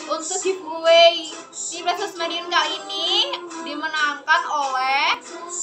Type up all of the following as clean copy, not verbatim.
untuk giveaway di Brasos Madiun kali ini dimenangkan oleh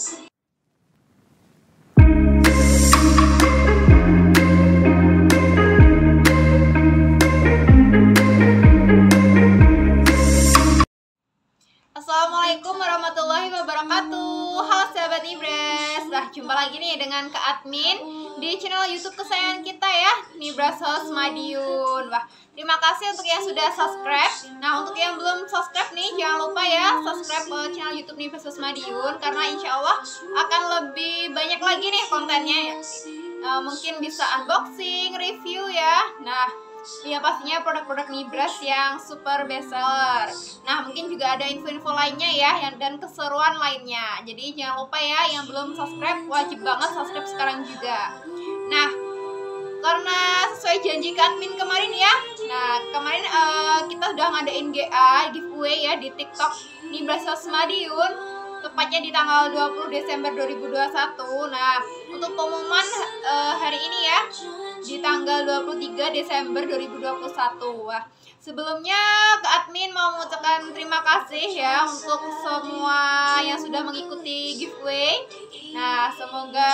Assalamualaikum warahmatullahi wabarakatuh. Halo sahabat Nibras. Jumpa lagi nih dengan Kak Admin di channel YouTube kesayangan kita ya, Brasos Madiun. Terima kasih untuk yang sudah subscribe. Nah, untuk yang belum subscribe nih, jangan lupa ya subscribe channel YouTube Brasos Madiun, karena insya Allah akan lebih banyak lagi nih kontennya ya. Mungkin bisa unboxing, review ya. Nah, ya pastinya produk-produk Nibras yang super bestseller. Nah, mungkin juga ada info-info lainnya ya, dan keseruan lainnya. Jadi jangan lupa ya, yang belum subscribe wajib banget subscribe sekarang juga. Nah, karena sesuai janji Kak Admin kemarin ya. Nah, kemarin kita udah ngadain GA giveaway ya di TikTok Brasos Madiun, tepatnya di tanggal 20 Desember 2021. Nah, untuk pengumuman hari ini ya, di tanggal 23 Desember 2021. Sebelumnya Kak Admin mau mengucapkan terima kasih ya untuk semua yang sudah mengikuti giveaway. Nah, semoga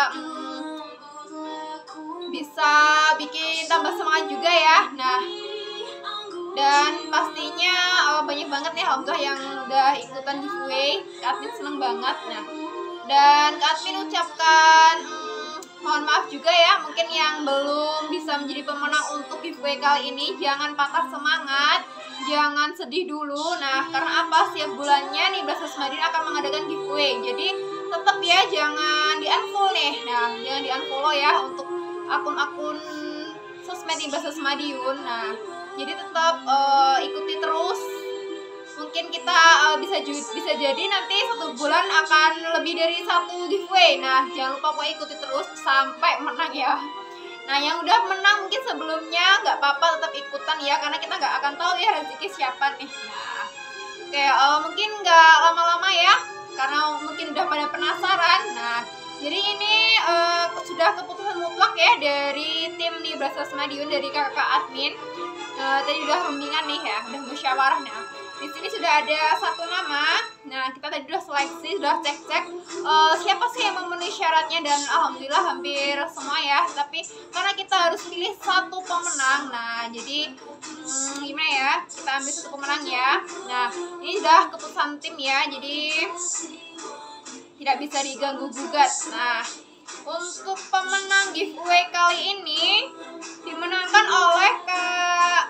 bisa bikin tambah semangat juga ya. Nah, dan pastinya banyak banget nih alhamdulillah yang udah ikutan giveaway. Kak Admin seneng banget. Nah, dan Kak Admin ucapkan mohon maaf juga ya, mungkin yang belum bisa menjadi pemenang untuk giveaway kali ini. Jangan patah semangat, jangan sedih dulu. Nah, karena apa? Setiap bulannya Brasos Madiun akan mengadakan giveaway. Jadi tetap ya, jangan di-unfollow nih. Nah, jangan di-unfollow ya untuk akun-akun sosmed Brasos Madiun. Nah, jadi tetap ikuti terus. Mungkin kita bisa jadi nanti satu bulan akan lebih dari satu giveaway. Nah, jangan lupa pokoknya ikuti terus sampai menang ya. Nah, yang udah menang mungkin sebelumnya nggak apa-apa, tetap ikutan ya, karena kita nggak akan tahu ya rezeki siapa nih. Nah, oke, mungkin nggak lama-lama ya, karena mungkin udah pada penasaran. Nah, jadi ini sudah keputusan mutlak ya dari tim Brasos Madiun, dari kakak Admin. Tadi udah rundingan nih ya, udah musyawarah. Nah, di sini sudah ada satu nama. Nah, kita tadi udah seleksi, sudah cek-cek siapa sih yang memenuhi syaratnya, dan alhamdulillah hampir semua ya. Tapi karena kita harus pilih satu pemenang, nah jadi gimana ya, kita ambil satu pemenang ya. Nah, ini sudah keputusan tim ya, jadi tidak bisa diganggu gugat. Nah, untuk pemenang giveaway kali ini dimenangkan oleh Kak.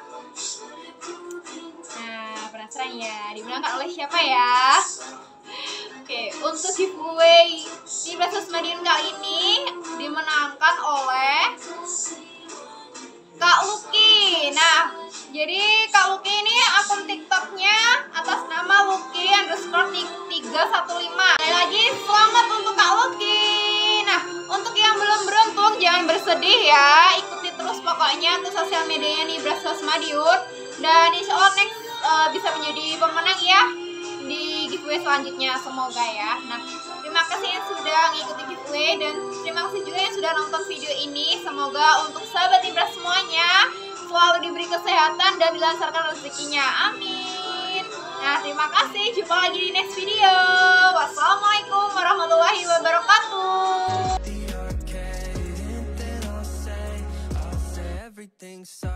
Nah, penasaran ya, dimenangkan oleh siapa ya? Oke, untuk giveaway di Brasos Madiun kali ini dimenangkan oleh Kak Lucky. Nah, jadi Kak Lucky ini akun TikToknya atas nama Lucky_315. Sekali lagi selamat untuk Kak Lucky. Nah, untuk yang belum beruntung jangan bersedih ya, ikuti terus pokoknya untuk sosial medianya Brasos Madiun, dan insya Allah next bisa menjadi pemenang ya di giveaway selanjutnya, semoga ya. Nah, terima kasih yang sudah mengikuti giveaway, dan terima kasih juga yang sudah nonton video ini. Semoga untuk sahabat Nibras semuanya selalu diberi kesehatan dan dilancarkan rezekinya, amin. Nah, terima kasih, jumpa lagi di next video. Wassalamualaikum warahmatullahi wabarakatuh.